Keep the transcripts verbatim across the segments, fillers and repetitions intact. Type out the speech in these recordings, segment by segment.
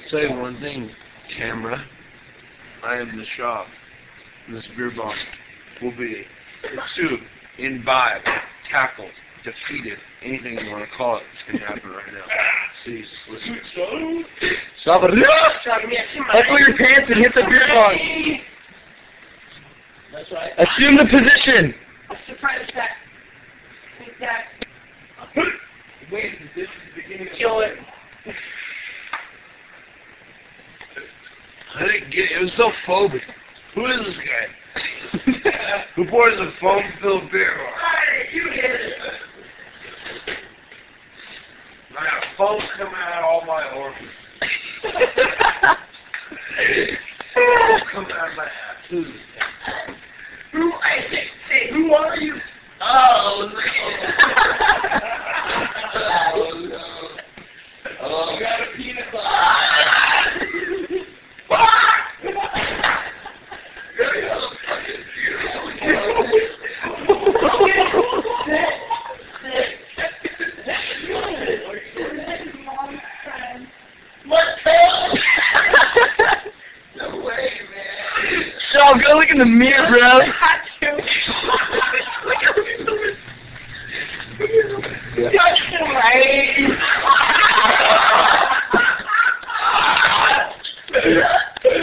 Tell you one thing, camera. I am the Chav. This beer bomb will be pursued, imbibed, tackled, defeated, anything you want to call it. It's going to happen right now. Please, listen. Chav, buckle your pants and hit the beer bong. That's right. Assume the position. Surprise attack. Attack. Wait, this is the beginning of Kill it. I didn't get it. It was so phobic. Who is this guy? Who pours a foam-filled beer? Alright, you hit it. I got foam coming out of all my organs. Foam coming out of my ass. Who's this guy? Who, I say, say, who are you? Oh, no. oh, no. Oh, You got a penis on. No way, man. Chav, go look in the mirror, bro. That's right.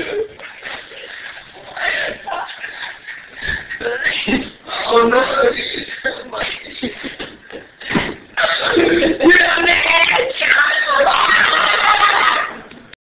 Oh no!